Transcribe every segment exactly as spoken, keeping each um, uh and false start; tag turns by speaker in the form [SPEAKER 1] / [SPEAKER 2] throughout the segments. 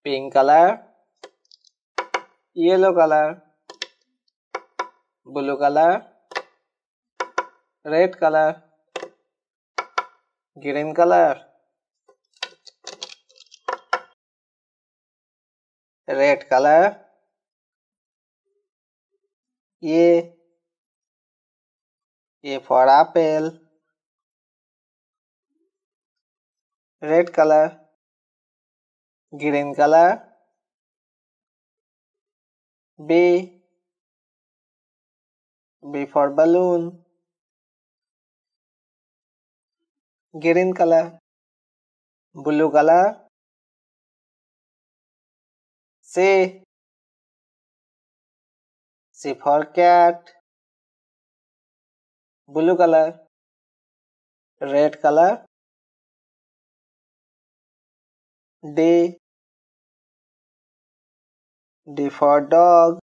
[SPEAKER 1] pink color, yellow color, blue color, red color, green color, red color, A, A for apple, red color, green color, B, B for balloon, green color, blue color, C, C for cat, blue color, red color, D, D for dog,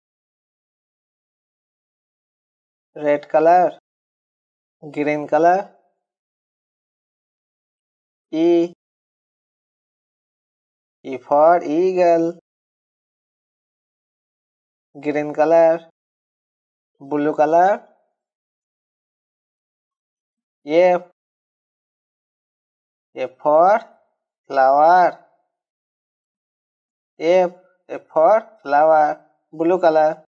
[SPEAKER 1] red color, green color, E, E for eagle, green color, blue color, F, F for flower, F, F for flower, blue color.